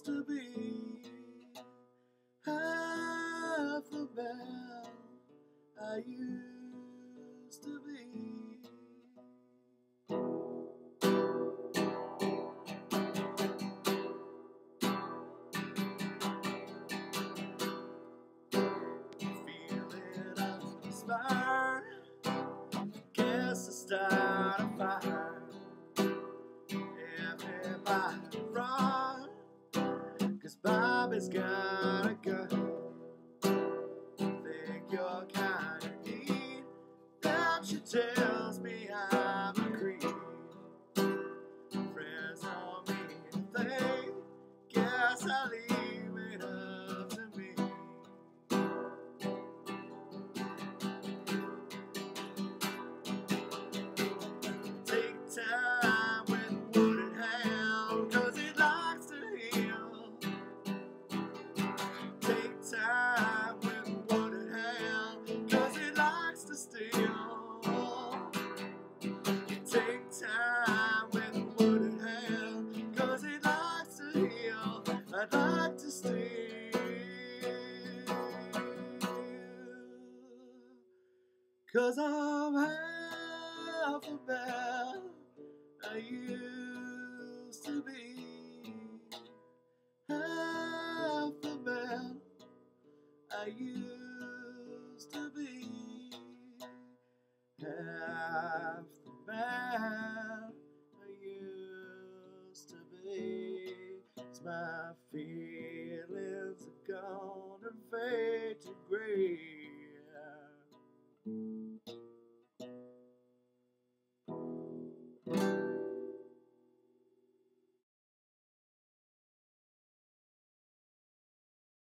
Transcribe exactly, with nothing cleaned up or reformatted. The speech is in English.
to be half the man I used to be. Feeling uninspired, guess I start a fire. Everybody run, 'cause Bobby's got a gun. Think you're kinda neat, that she tells me I'm a creep. Friends on me to think, guess I leave it up to me. Take time with wooded hand, 'cause it likes to heal. Take time with wooded hand, 'cause it likes to steal. Take time with wooded hand, 'cause it likes to heal. I'd like to steal, 'cause I'm half the man I used to be. Half the man I used to be. Half the man I used to be. 'Cause my feelings are gone and fade to gray.